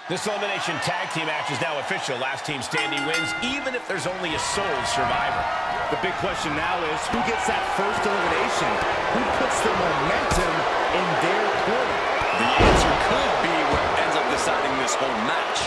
This elimination tag team match is now official. Last team standing wins, even if there's only a sole survivor. The big question now is, who gets that first elimination? Who puts the momentum in their corner? The answer could be what ends up deciding this whole match.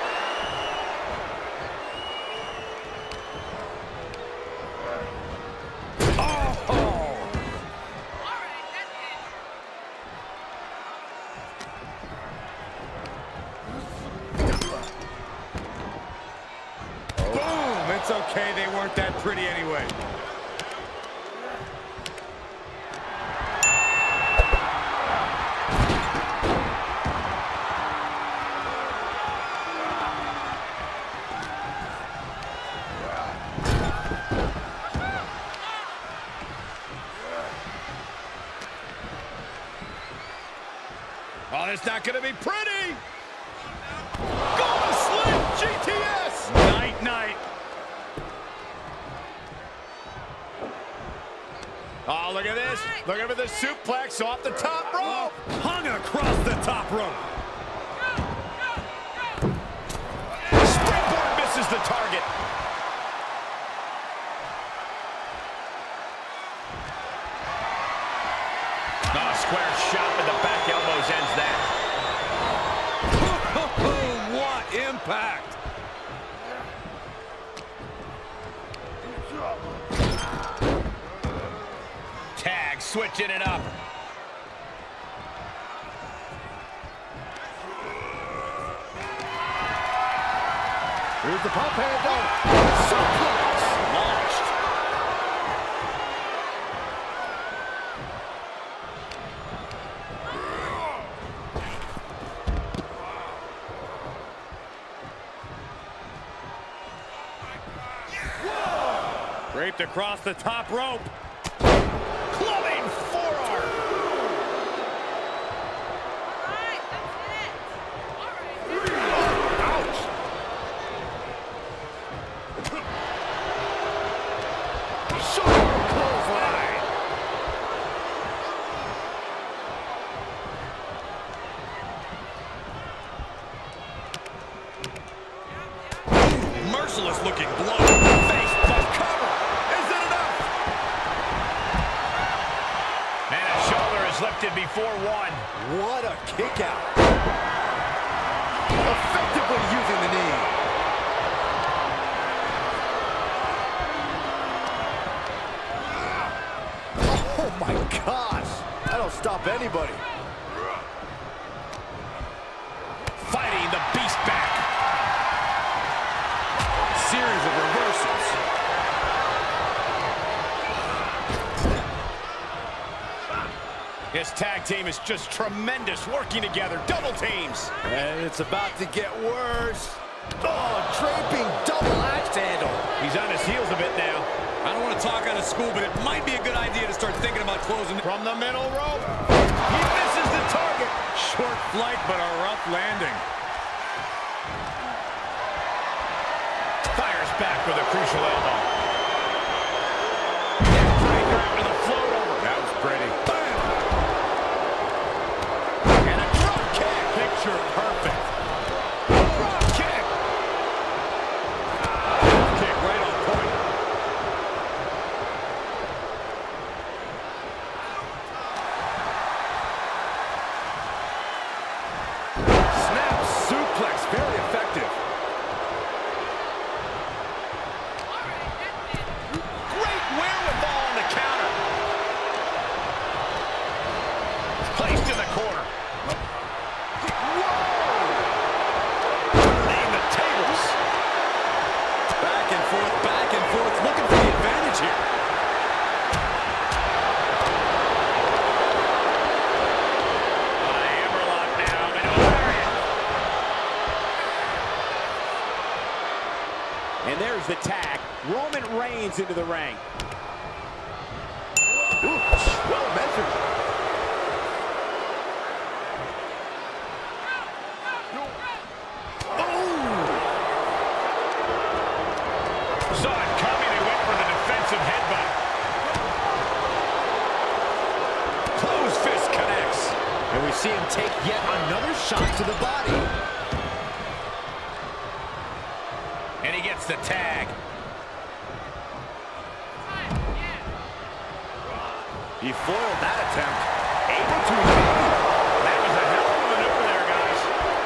It's okay, they weren't that pretty anyway. Oh, it's not going to be pretty. Go to sleep, GTS. Night, night. Oh, look at this. Look at the suplex off the top rope. Hung across the top rope. Springboard misses the target. Oh, square shot with the back elbows ends that. What impact. Tag, switching it up. Here's the pump handle. Suplex launched. Draped across the top rope. Clubbing forearm. Ouch. Sharp clothesline. Merciless looking blow. Face butt cover. Is it enough? And a shoulder is lifted before one. What a kick out. Effectively using the knee. Oh my gosh. That'll stop anybody. Fighting the beast back. Series of reversals. This tag team is just tremendous, working together, double teams. And it's about to get worse. Oh, draping double axe handle. He's on his heels a bit now. I don't want to talk out of school, but it might be a good idea to start thinking about closing. From the middle rope, he misses the target. Short flight, but a rough landing. Fires back with a crucial elbow. Neckbreaker with a float over. That was pretty. Bam! And a drop kick. Picture perfect. Drop kick. Kick right on point. Snap suplex, very effective. Great wherewithal on the counter. Placed in the corner. Turning the tables. Back and forth, looking for the advantage here. Hammerlock now, but O'Harian. And there's the tag. Roman Reigns into the ring. Ooh, well measured. Saw it coming and went for the defensive headbutt. Closed fist connects. And we see him take yet another shot to the body. And he gets the tag. He foiled that attempt. Able to evade. That was a hell of a maneuver there, guys.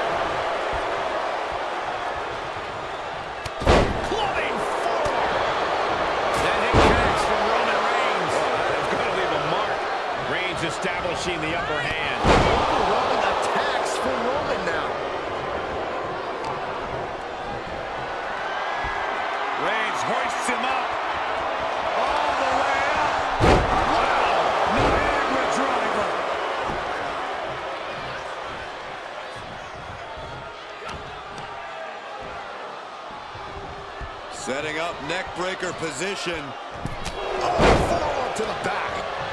Clubbing forward. Sending kicks from Roman Reigns. Oh, that is going to leave a mark. Reigns establishing the upper hand. Overwhelming attacks for Roman now. Reigns hoists him up. All the way up. Wow. Niagara driver. Setting up neck breaker position. Forward to the back.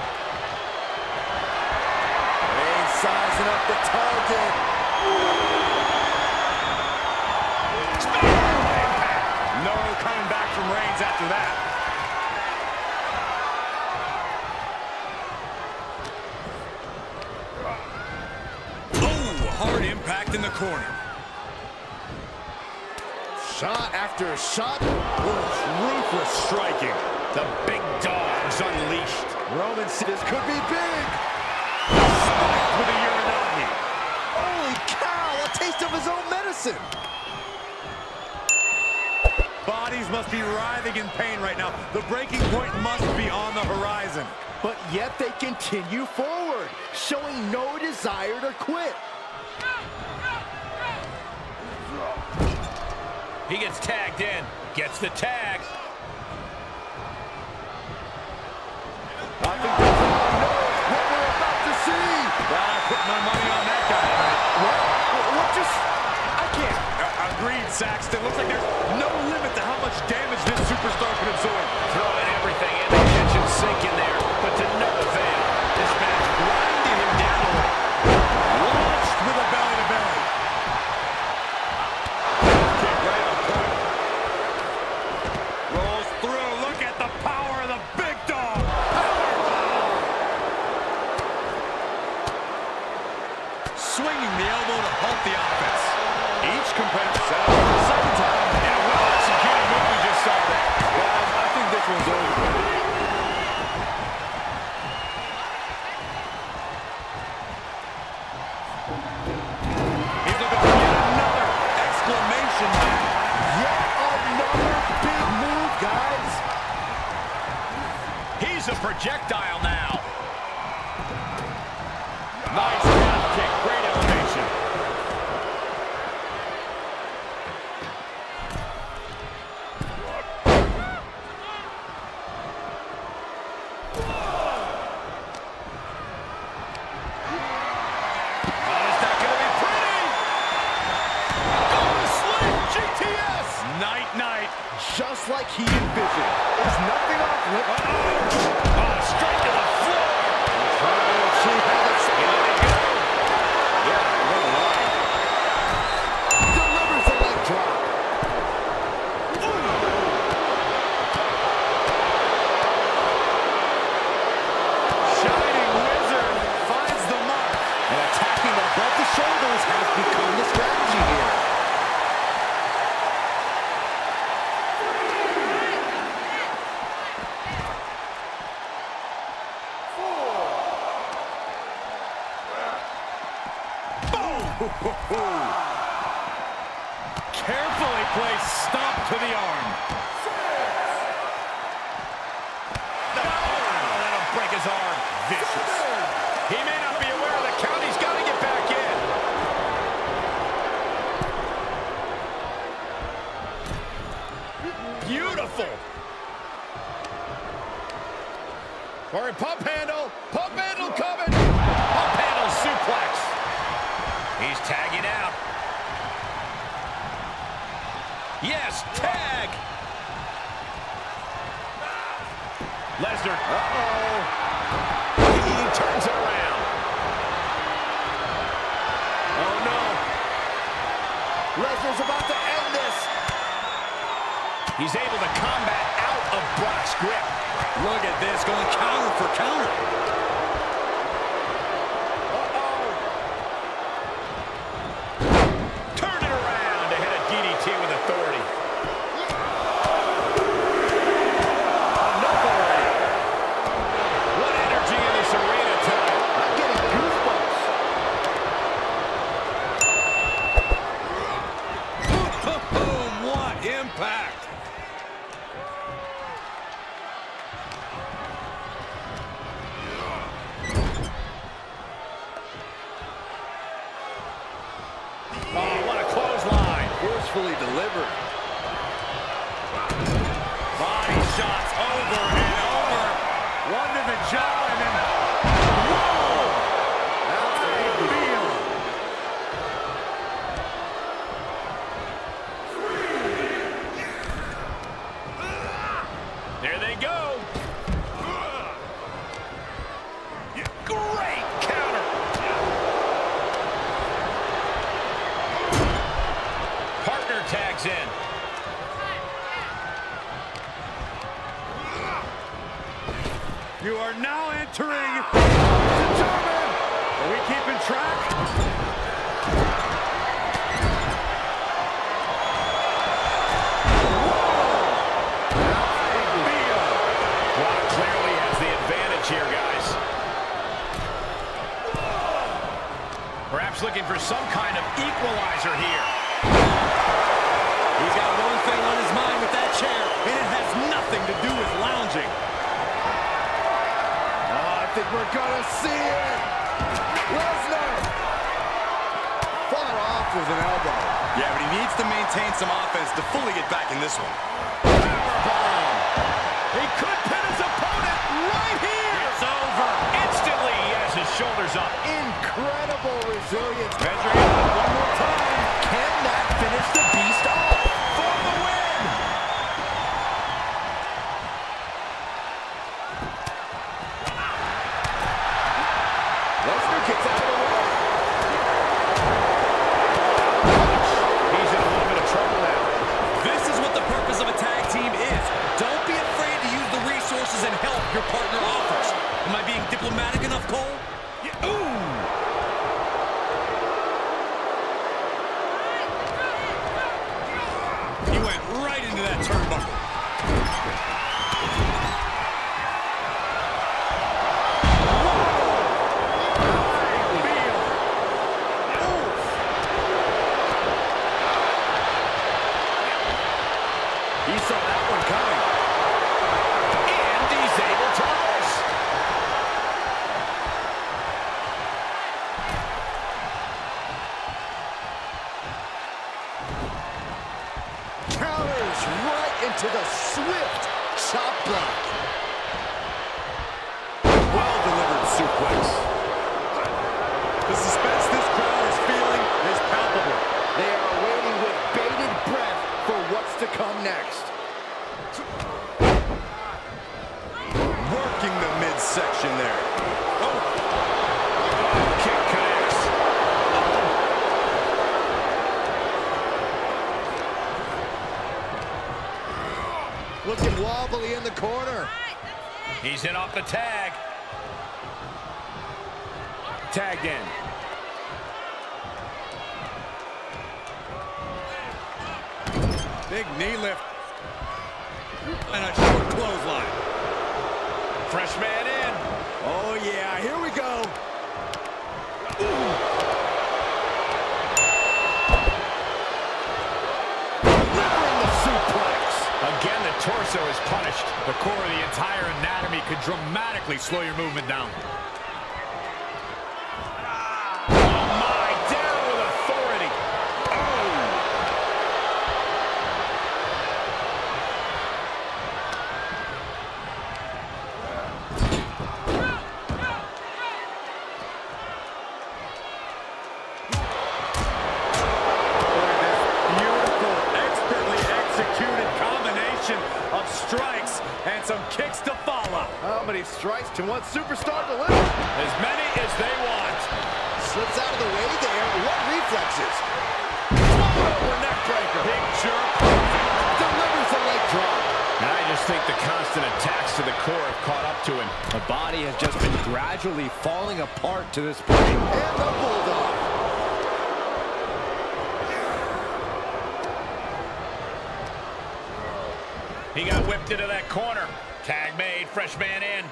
Reigns sizing up the target. No coming back from Reigns after that. Oh, hard impact in the corner. Shot after shot. Ruthless striking. The big dog's unleashed. Roman said this could be big. Spiked with a Uranagi. Holy cow, a taste of his own medicine. Bodies must be writhing in pain right now. The breaking point must be on the horizon. But yet they continue forward, showing no desire to quit. He gets tagged in. Gets the tag. I think the crowd knows what we're about to see. I put my money on that guy. What just... I can't. Agreed, Saxton. Looks like there's no limit to how much damage this superstar can absorb. Throwing everything in the kitchen sink in there, but to no avail. This match grinding him down. Launched with a belly-to-belly. Kick right on point. Rolls through. Look at the power of the big dog. Swinging the elbow to halt the offense. Each competitor set up for the second time. And a well-executed move, we just saw that. Guys, I think this one's over. He's looking for yet another exclamation mark. Yet another big move, guys. He's a projectile now. Nice calf kick. Great elevation. Just like he envisioned. There's nothing off limits. Oh, straight to the floor. She has it. Yeah, what a line. Delivers the leg drop. Shining Wizard finds the mark. And attacking above the shoulders has become the strategy here. Carefully placed stomp to the arm. That'll break his arm. Vicious. He may not be aware of the count. He's got to get back in. Beautiful. Or a pump handle. Pump handle coming. Pump handle suplex. He's tagging out. Yes, tag. Lesnar. Uh-oh. He turns it around. Oh, no. Lesnar's about to end this. He's able to combat out of Brock's grip. Look at this, going counter for counter. Turn it around to hit a DDT with authority. impact. Oh, what a clothesline. Forcefully delivered. Body shots over and over. One to the jaw and then... Whoa! That's a feel. There they go. Great counter. Partner tags in. You are now entering determined. Are we keeping track? Brock clearly has the advantage here, guys. Perhaps looking for some kind of equalizer here. He's got one thing on his mind with that chair, and it has nothing to do with lounging. I think we're gonna see it. Lesnar fought off with an elbow. Yeah, but he needs to maintain some offense to fully get back in this one. Powerbomb. He could pin his opponent right here. It's over. Instantly, he has his shoulders up. Incredible resilience. Measuring up one more time. Can that finish the beast off for the win? Lesnar gets out of the way. He's in a little bit of trouble now. This is what the purpose of a tag team is. Don't be afraid to use the resources and help your partner offers. Am I being diplomatic enough, Cole? Yeah. Ooh. He went right into that turnbuckle. He saw that one coming. And he's able to reverse. Counters right into the swift chop block. Well-delivered suplex. The suspense this crowd is feeling is palpable. They are waiting with bated breath for what's to come next. Working the midsection there. Kick connects. Looking wobbly in the corner. He's in off the tag. Tagged in. Big knee lift. And a short clothesline. Fresh man in. Oh yeah, here we go. Delivering the suplex. Again, the torso is punished. The core of the entire anatomy could dramatically slow your movement down. Oh my, down with authority. Oh. Beautiful, expertly executed combination of strikes and some kicks to follow. How many strikes can one superstar deliver? As many as they want. Slips out of the way there. What reflexes? Over neck breaker. Big jerk. Delivers a leg drop. And I just think the constant attacks to the core have caught up to him. The body has just been gradually falling apart to this point. And the bulldog. He got whipped into that corner. Tag made, fresh man in.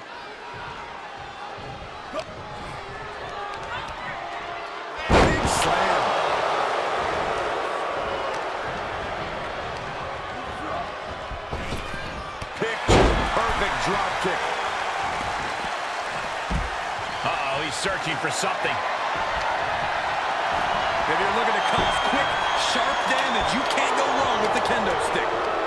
Big slam. drop kick. Uh-oh, he's searching for something. If you're looking to cause quick, sharp damage, you can't go wrong with the kendo stick.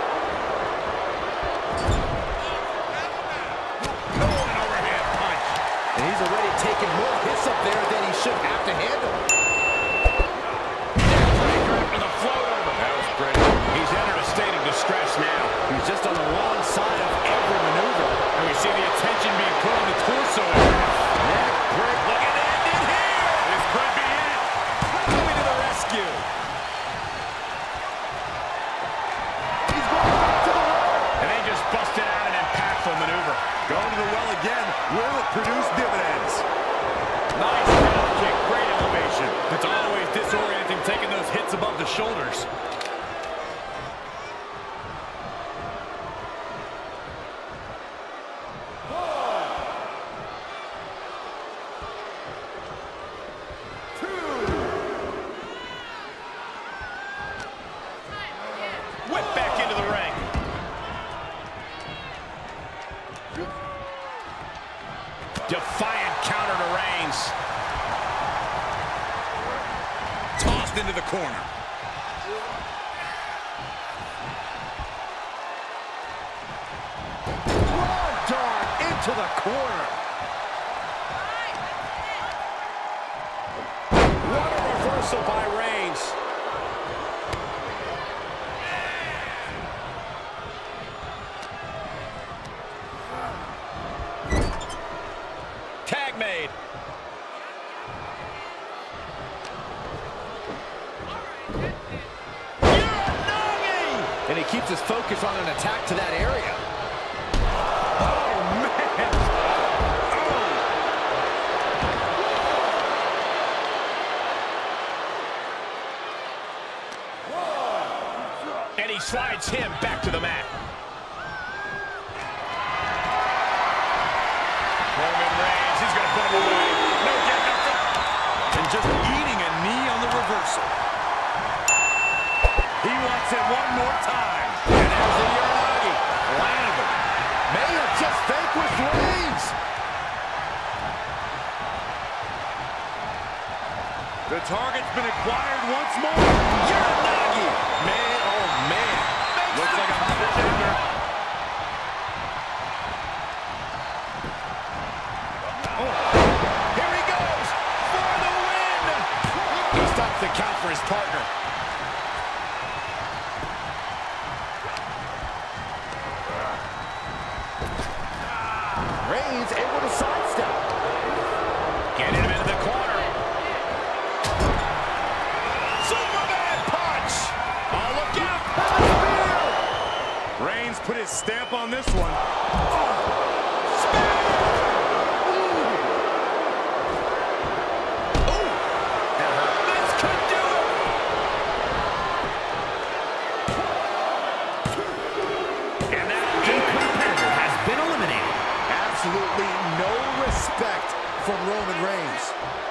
Oh, an overhand punch. And he's already taken more hits up there than he should have to handle. Neckbreaker after the float over. That was pretty. He's entered a state of distress now. He's just on the wrong side of every maneuver. And we see the attention being put on the torso area. Neck break. Look at that, in here. This could be it. Coming to the rescue. He's going back to the well. And they just busted out an impactful maneuver. Going to the well again. Will it produce dividends? Nice drop kick, great elevation. It's always disorienting taking those hits above the shoulders. Whip back into the ring. Defiant counter to Reigns. Tossed into the corner. Raw dog into the corner. What a reversal by Reigns. Tag made. And he keeps his focus on an attack to that area. And he slides him back to the mat. Roman Reigns, he's going to put him away. No get nothing. And just eating a knee on the reversal. He wants it one more time. And there's the Uranagi. Landed him. May have just vanquished Reigns. The target's been acquired once more. Uranagi. Man, oh man. Looks like a contender. Here he goes for the win. He stops the count for his partner. Reigns able to sidestep. Getting him into the corner. Superman punch. Oh, look out. Reigns put his stamp on this one. This could do it. And that competitor has been eliminated. Absolutely no respect from Roman Reigns.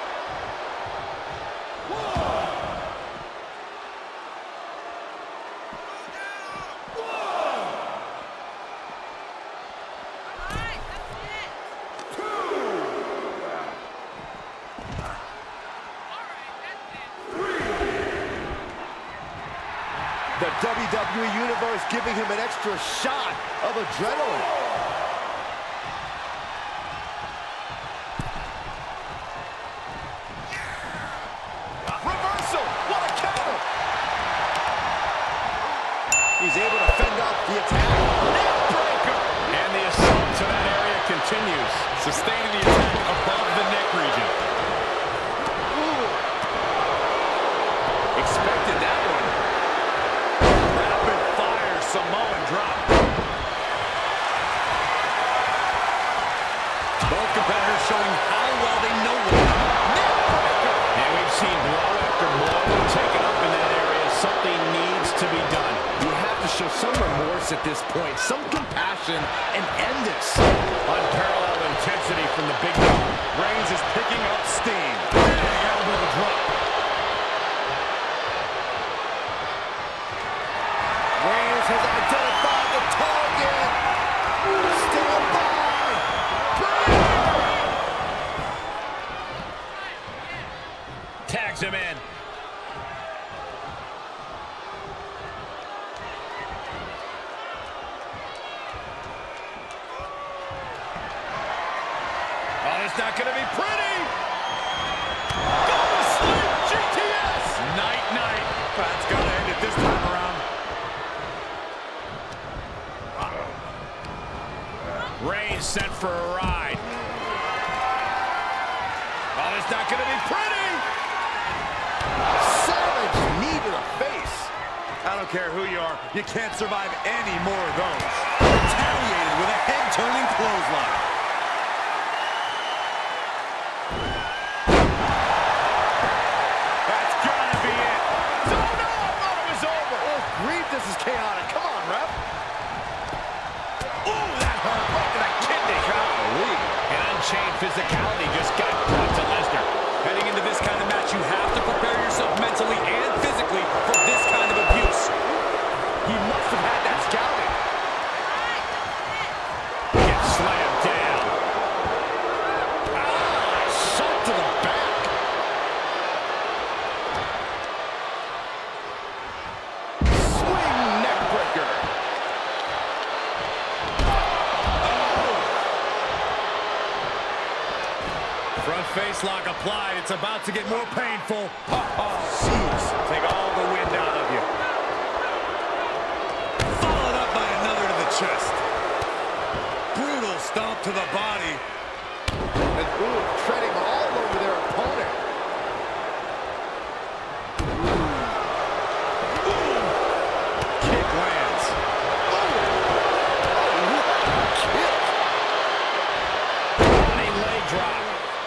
The WWE Universe giving him an extra shot of adrenaline. Reversal. What a counter. He's able to fend off the attack. Neckbreaker. And the assault to that area continues. Sustaining the attack above the neck region. Expected that one. Rapid fire Samoan drop. Both competitors showing how well they know one another. And we've seen blow after blow taken up in that area. Something needs to be done. You have to show some remorse at this point, some compassion, and end this. Unparalleled intensity from the big dog. Reigns is picking up steam. Big elbow drop. Reigns has identified the target. Stand by. He's sent for a ride. Oh, it's not going to be pretty. Savage knee to the face. I don't care who you are, you can't survive any more of those. Retaliated with a head-turning clothesline. That's gotta be it. Oh, no, I thought it was over. Oh, grief, this is chaotic. Come on, ref. Ooh, that hurt right to the kidney. Golly. An unchained physicality just got brought to Lesnar. Heading into this kind of match, you have to prepare yourself mentally and physically for this kind of abuse. He must have had that scouting. Gets slammed down. Shot to the back. Swing neck breaker. Front face lock applied. It's about to get more painful. Jeez. Take all the wind out of you. Followed up by another to the chest. Brutal stomp to the body. And treading all over their opponent. Kick lands. Kick. Running leg drop.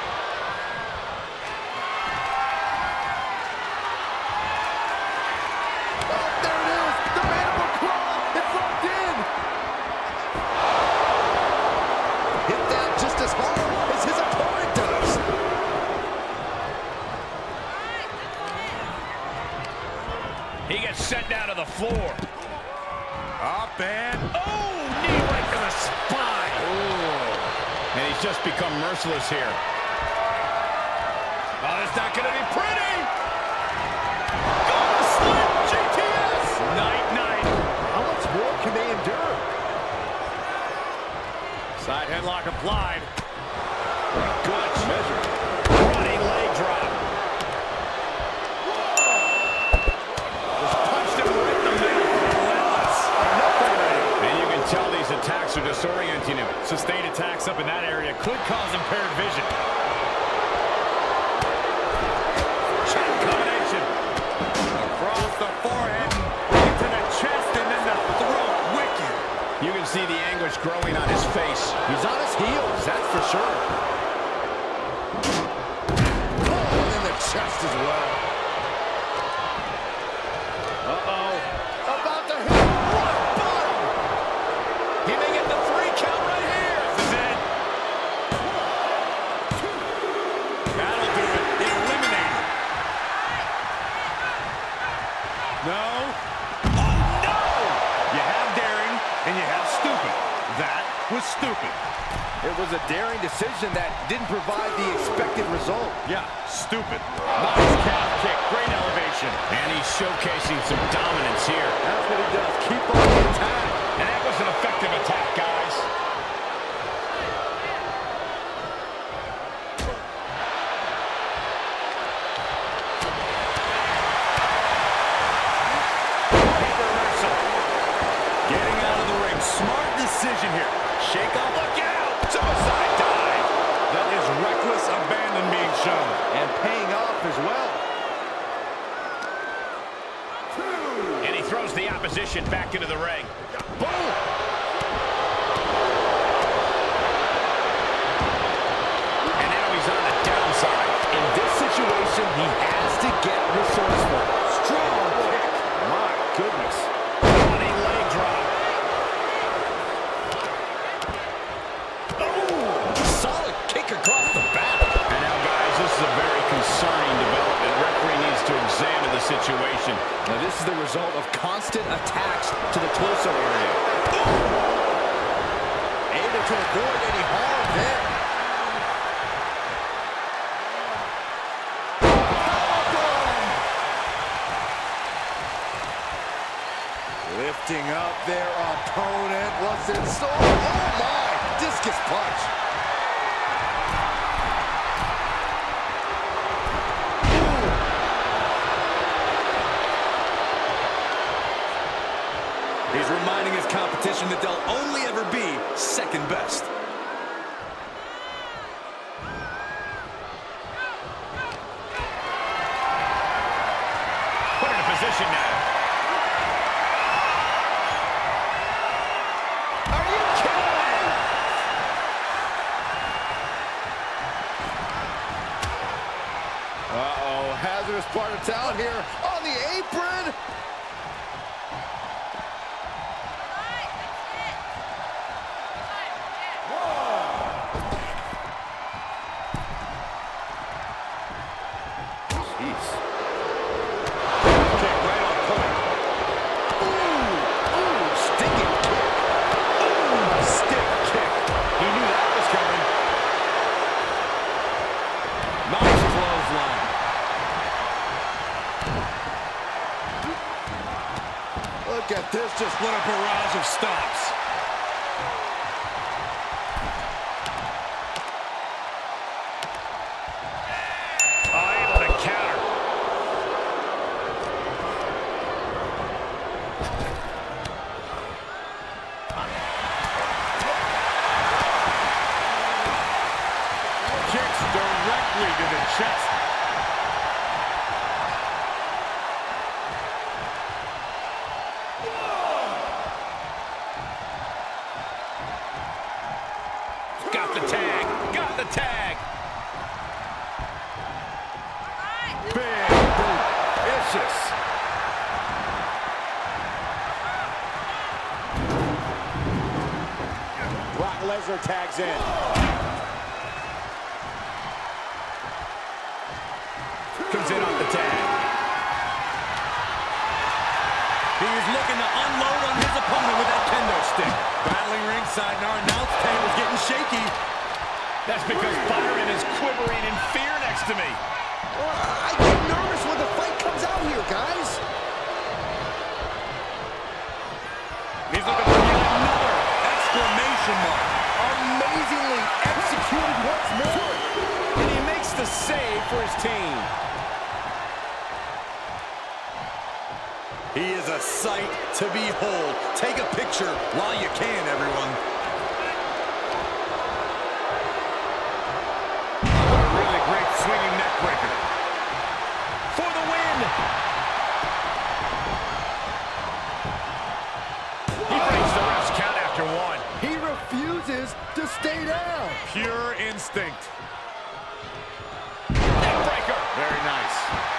Oh, there it is. The mandible claw. It's locked in. Hit that just as hard as his opponent does. He gets sent down to the floor. Up and Oh, knee right to the spine. And he's just become merciless here. Oh, it's not going to be pretty. Oh, slip, GTS. Night. How much more can they endure? side headlock applied. Good measure. Running leg drop. Just punched him right in the middle. Relentless. And you can tell these attacks are disorienting him. Sustained attacks up in that area could cause impaired vision. Chin combination. Across the forehead, into the chest, and then the throat. Wicked. You can see the anguish growing on his face. He's on his heels, that's for sure. Oh, and in the chest as well. Uh-oh. About to hit rock bottom. He may get the 3 count right here. This is it. That'll do it. Eliminated. No. Oh, no! You have daring, and you have stupid. That was stupid. It was a daring decision that didn't provide the expected result. Yeah, stupid. Nice calf kick. Great elevation. And he's showcasing some dominance here. That's what he does. Keep on the attack. And that was an effective attack, guys. Reversal. Getting out of the ring. Smart decision here. Shake off. Look out! Suicide dive. That is reckless abandon being shown. And paying off as well. And he throws the opposition back into the ring. Boom! And now he's on the downside. In this situation, he has to get resourceful. Strong kick. My goodness. Running leg drop. Solid kick across the back. And now, guys, this is a very concerning development. Referee needs to examine the situation. Now, this is the result of constant attacks to the torso area. Able to avoid any harm there. Powerbomb! Lifting up their opponent. What's in store? Oh, my! Discus punch. He's reminding his competition that they'll only ever be second best. lights out here on the apron. Look at this, just what a barrage of stops. Able to counter. Kicks directly to the chest. Got the tag. Got the tag. Big boot. Vicious. Brock Lesnar tags in. Comes in off the tag. He is looking to unload on his opponent with that kendo stick. Battling ringside, and our announce table's getting shaky. That's because Byron is quivering in fear next to me. I get nervous when the fight comes out here, guys. He's looking for yet another exclamation mark. Amazingly executed once more. And he makes the save for his team. He is a sight to behold. Take a picture while you can, everyone. What a really great swinging neck breaker. For the win. He breaks the ref's count after one. He refuses to stay down. Pure instinct. Neck breaker. Very nice.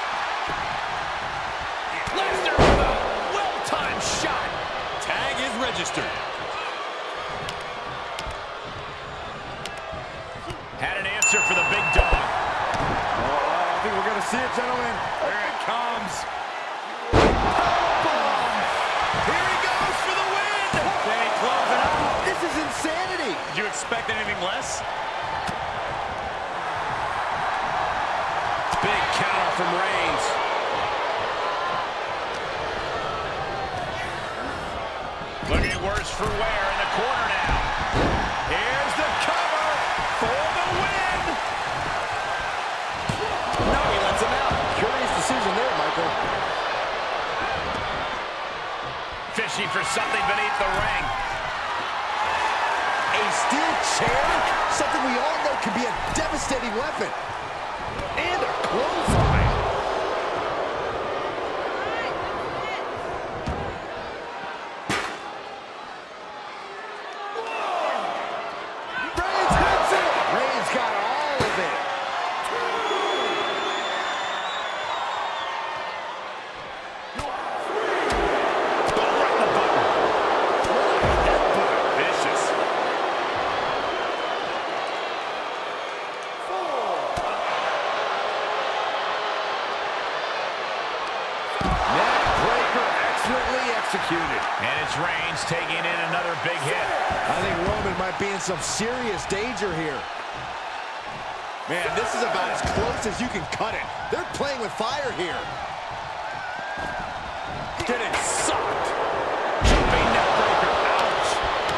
Lesnar with a well-timed shot. Tag is registered. Had an answer for the big dog. I think we're going to see it, gentlemen. There it comes. Powerbomb. Here he goes for the win. Can he close it out? This is insanity. Did you expect anything less? Big counter from Reigns. Looking worse for wear in the corner now. Here's the cover for the win. No, he lets him out. Curious decision there, Michael. Fishing for something beneath the ring. A steel chair? Something we all know can be a devastating weapon. And a clothesline. Reigns hits it. Reigns got all of it. Right in the button. Headbutt. Vicious. Neckbreaker excellently executed. And it's Reigns taking in another big hit. I think Roman might be in some serious danger here. Man, this is about as close as you can cut it. They're playing with fire here. Getting sucked. Jumping neckbreaker. Ouch.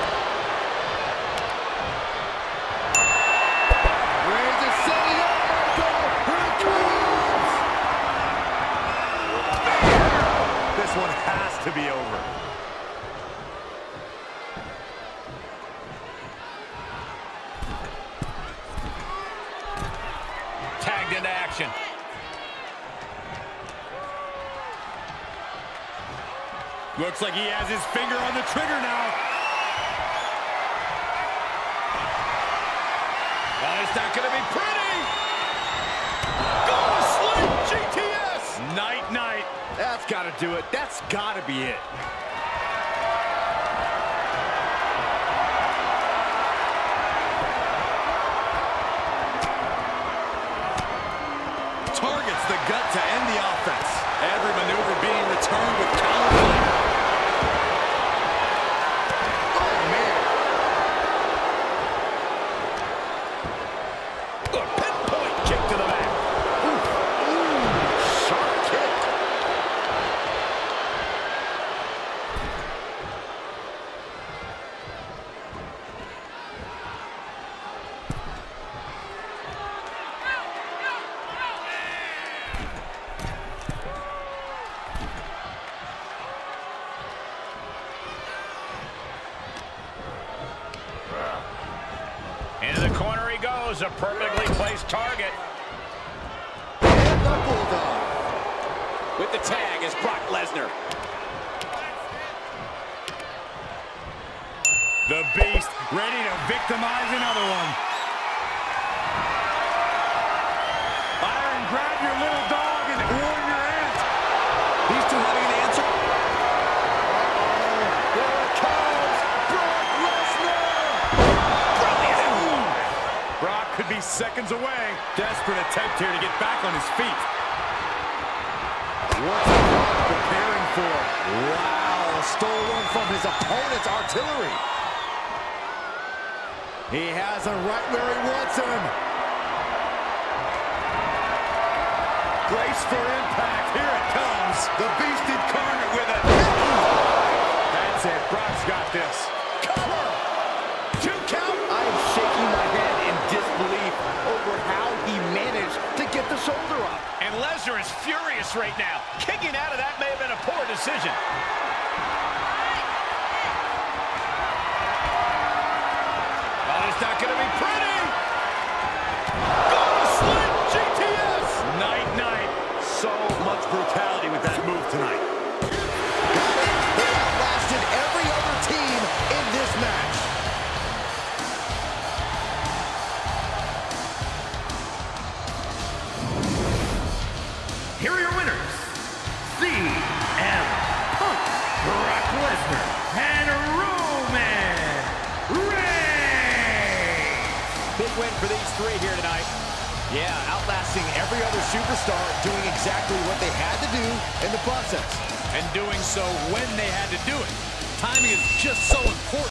Reigns is setting up, Michael. Here it comes. This one has to be over. Tagged into action. Looks like he has his finger on the trigger now. Oh, it's not going to be pretty. Go to sleep, GTS. got to do it. That's got to be it. Targets the gut to end the offense. Every maneuver being returned with counterplay. Oh, man. A pinpoint kick to the back. Sharp kick. Into the corner he goes, a perfectly placed target. And the Bulldog. With the tag is Brock Lesnar. The Beast ready to victimize another one. Byron, grab your little dog and warn your aunt. These two having an answer. There it comes. Brock Lesnar. Brock could be seconds away. Desperate attempt here to get back on his feet. What's Brock preparing for? Wow, stole one from his opponent's artillery. He has him right where he wants him. Brace for impact. Here it comes. The Beast incarnate with it. That's it. Brock's got this. Cover. 2 count. I am shaking my head in disbelief over how he managed to get the shoulder up. And Lesnar is furious right now. Kicking out of that may have been a poor decision. Oh, it's not going to be pretty. Go to sleep, GTS. Night-night. So much brutality with that move tonight. They outlasted every other team in this match. Here are your winners, CM Punk, Brock Lesnar, and Roman Reigns. Big win for these three here tonight. Yeah, outlasting every other superstar, doing exactly what they had to do in the process. And doing so when they had to do it. Timing is just so important.